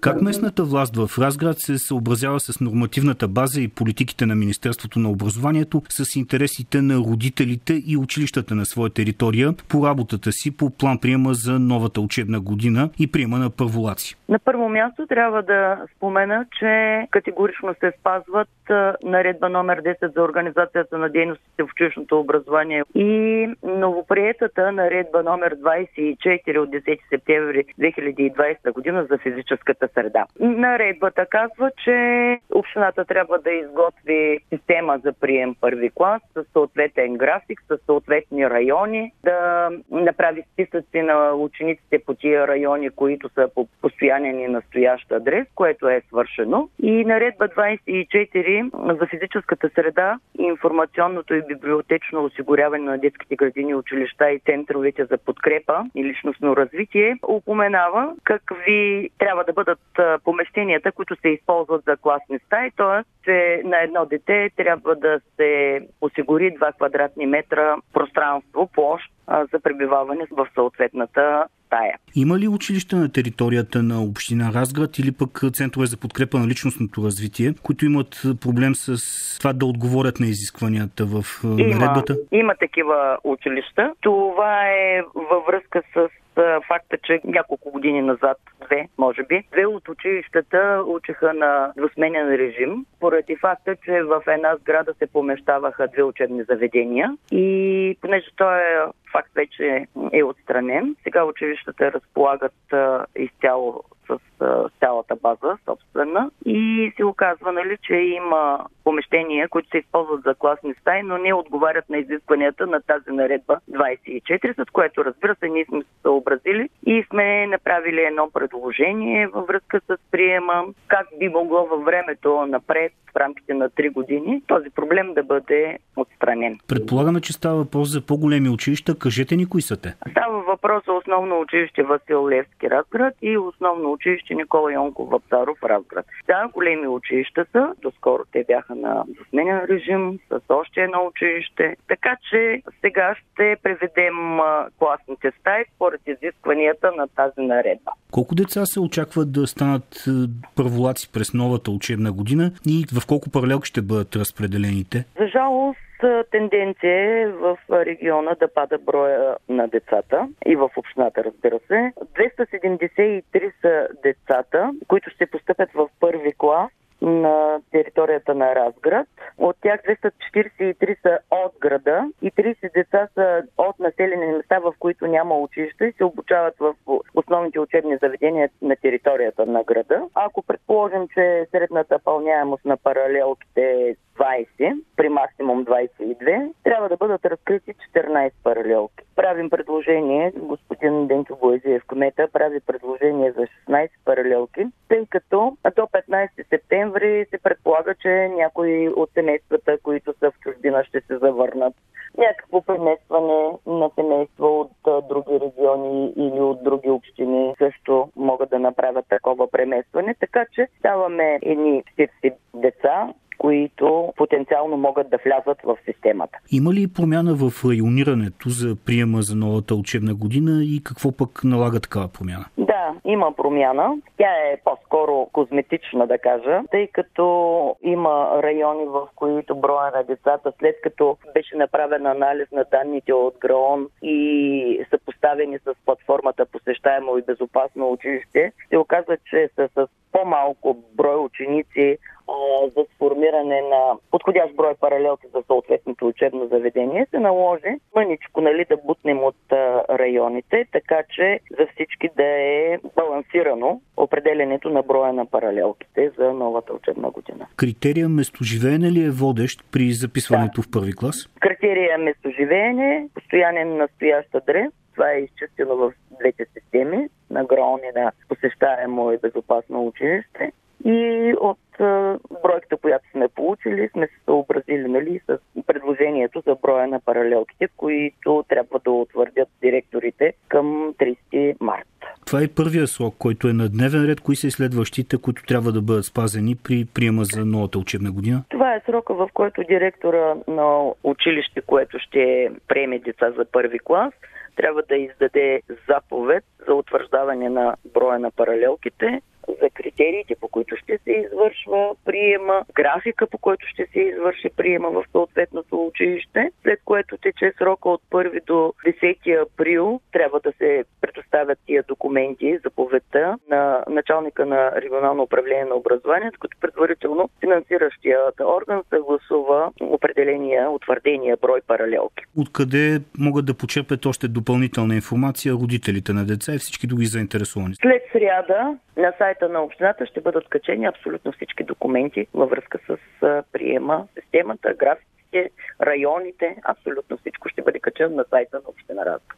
Как местната власт в Разград се съобразява с нормативната база и политиките на Министерството на образованието с интересите на родителите и училищата на своя територия по работата си по план приема за новата учебна година и приема на първолаци? На първо място трябва да спомена, че категорично се спазват наредба номер 10 за организацията на дейностите в училищното образование и новоприетата наредба номер 24 от 10 септември 2020 година за физическата среда. Наредбата казва, че общината трябва да изготви система за прием първи клас с съответен график, с съответни райони, да направи списъци на учениците по тия райони, които са по постоянен и настоящ адрес, което е свършено. И наредба 24 за физическата среда и информационното и библиотечно осигуряване на детските градини, училища и центровете за подкрепа и личностно развитие упоменава какви трябва да бъдат помещенията, които се използват за класни стаи, т.е. че на едно дете трябва да се осигури 2 квадратни метра пространство, площ за пребиваване в съответната стая. Има ли училища на територията на община Разград или пък центрове за подкрепа на личностното развитие, които имат проблем с това да отговорят на изискванията в наредбата? Има такива училища. Това е във връзка с факта, че няколко години назад, две от училищата учиха на двусменен режим, поради факта, че в една сграда се помещаваха 2 учебни заведения и понеже той факт вече е отстранен, сега училищата разполагат изцяло с цялата база собствена и се оказва, че има помещения, които се използват за класни стаи, но не отговарят на изискванията на тази наредба 24, с което, разбира се, ние сме се съобразили и сме направили едно предложение във връзка с приема, как би могло във времето напред, в рамките на 3 години, този проблем да бъде отстранен. Предполагаме, че става въпрос за по-големи училища. Кажете ни кои са те? Става въпрос за основно училище Васил Левски Разград и основно училище Никола Йонков Вапцаров Разград. Да, големи училища са. Доскоро те бяха на двусменен режим с още едно училище. Така че сега ще преведем класните стаи според изискванията на тази наредба. Колко деца се очакват да станат първолаци през новата учебна година и в колко паралелки ще бъдат разпределените? За жалост, тенденция е в региона да пада броя на децата и в общината, разбира се. 273 са децата, които ще постъпят в първи клас на територията на Разград. От тях 243 са от града и 30 деца са от населени места, в които няма училище и се обучават в основните учебни заведения на територията на града. Ако предположим, че средната пълняемост на паралелките е 20, при максимум 22, трябва да бъдат разкрити 14 паралелки. Правим предложение, господин Денчо Боязиев, кмета, прави предложение за 16 паралелки, тъй като до 15 септември се предполага, че някои от семействата, които са в чужбина, ще се завърнат. Някакво преместване на семейства от други региони или от други общини също могат да направят такова преместване, така че даваме едни 40 деца, които потенциално могат да влязат в системата. Има ли промяна в районирането за приема за новата учебна година и какво пък налага такава промяна? Да, има промяна. Тя е по-скоро козметична, да кажа, тъй като има райони, в които броя на децата, след като беше направен анализ на данните от ГРАОН и са поставени с платформата посещаемо и безопасно училище, се оказва, че са с по-малко брой ученици за сформиране на подходящ брой паралелки за съответното учебно заведение, се наложи мъничко да бутнем от районите, така че за всички да е балансирано определенето на броя на паралелките за новата учебна година. Критерия местоживеене ли е водещ при записването в първи клас? Критерия местоживеене, постоянен настоящ адрес. Това е изчистено в двете системи на ГРАОН и на посещаемо и безопасно училище. И от бройката, която сме получили, сме се съобразили с предложението за броя на паралелките, които трябва да утвърдят директорите към 30 март. Това е първия срок, който е на дневен ред. Кои са и следващите, които трябва да бъдат спазени при приема за новата учебна година? Това е срока, в който директора на училище, което ще приеме деца за първи клас, трябва да издаде заповед за утвърждаване на броя на паралелките, за критерии критериите, по които ще се извършва приема, графика, по който ще се извърши приема в съответното училище, след което тече срока от 1 до 10 април. Трябва да се предоставят тия документи, заповедта на началника на регионално управление на образованието, като предварително финансиращият орган съгласува определения, утвърдения брой паралелки. Откъде могат да почерпят още допълнителна информация родителите на деца и всички други заинтересовани? След сряда на сайта на общината ще бъдат качени абсолютно всички документи във връзка с приема, системата, графиците, районите, абсолютно всичко ще бъде качено на сайта на община Разград.